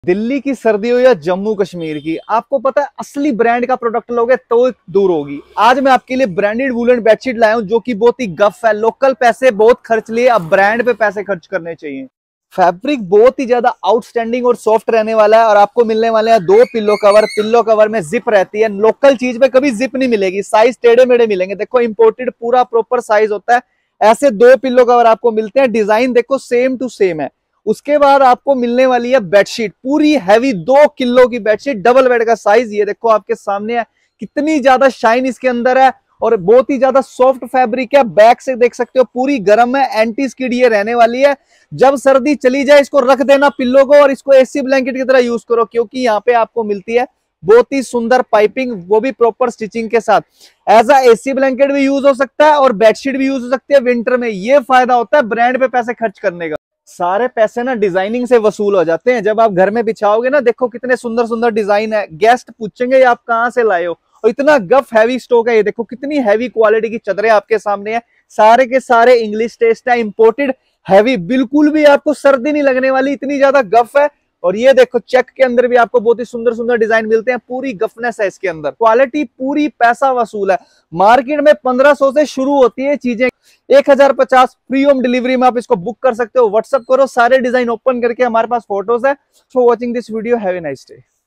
दिल्ली की सर्दी हो या जम्मू कश्मीर की, आपको पता है असली ब्रांड का प्रोडक्ट लोगे तो दूर होगी। आज मैं आपके लिए ब्रांडेड वुलन बेडशीट लाया हूं जो कि बहुत ही गफ है। लोकल पैसे बहुत खर्च लिए, अब ब्रांड पे पैसे खर्च करने चाहिए। फैब्रिक बहुत ही ज्यादा आउटस्टैंडिंग और सॉफ्ट रहने वाला है और आपको मिलने वाले हैं 2 पिल्लो कवर। पिल्लो कवर में जिप रहती है, लोकल चीज में कभी जिप नहीं मिलेगी। साइज टेढ़े मेढ़े मिलेंगे, देखो इंपोर्टेड पूरा प्रॉपर साइज होता है। ऐसे 2 पिल्लो कवर आपको मिलते हैं, डिजाइन देखो सेम टू सेम है। उसके बाद आपको मिलने वाली है बेडशीट, पूरी हैवी 2 किलो की बेडशीट, डबल बेड का साइज, ये देखो आपके सामने है। कितनी ज्यादा शाइन इसके अंदर है और बहुत ही ज्यादा सॉफ्ट फैब्रिक है। बैक से देख सकते हो पूरी गर्म है, एंटी स्किड ये रहने वाली है। जब सर्दी चली जाए इसको रख देना पिल्लो को और इसको एसी ब्लैंकेट की तरह यूज करो, क्योंकि यहाँ पे आपको मिलती है बहुत ही सुंदर पाइपिंग, वो भी प्रॉपर स्टिचिंग के साथ। एज अ एसी ब्लैंकेट भी यूज हो सकता है और बेडशीट भी यूज हो सकती है विंटर में। ये फायदा होता है ब्रांड पे पैसे खर्च करने का। सारे पैसे ना डिजाइनिंग से वसूल हो जाते हैं। जब आप घर में बिछाओगे ना, देखो कितने सुंदर सुंदर डिजाइन है। गेस्ट पूछेंगे ये आप कहां से लाए हो, और इतना गफ हैवी स्टॉक है। ये देखो कितनी हैवी क्वालिटी की चादरें आपके सामने है। सारे के सारे इंग्लिश टेस्ट है, इंपोर्टेड हैवी, बिल्कुल भी आपको सर्दी नहीं लगने वाली, इतनी ज्यादा गफ है। और ये देखो चेक के अंदर भी आपको बहुत ही सुंदर सुंदर डिजाइन मिलते हैं, पूरी गफनेस है इसके अंदर। क्वालिटी पूरी पैसा वसूल है। मार्केट में 1500 से शुरू होती है चीजें, 1050 फ्री होम डिलीवरी में आप इसको बुक कर सकते हो। व्हाट्सअप करो, सारे डिजाइन ओपन करके हमारे पास फोटोज है। For watching this video, have a nice day.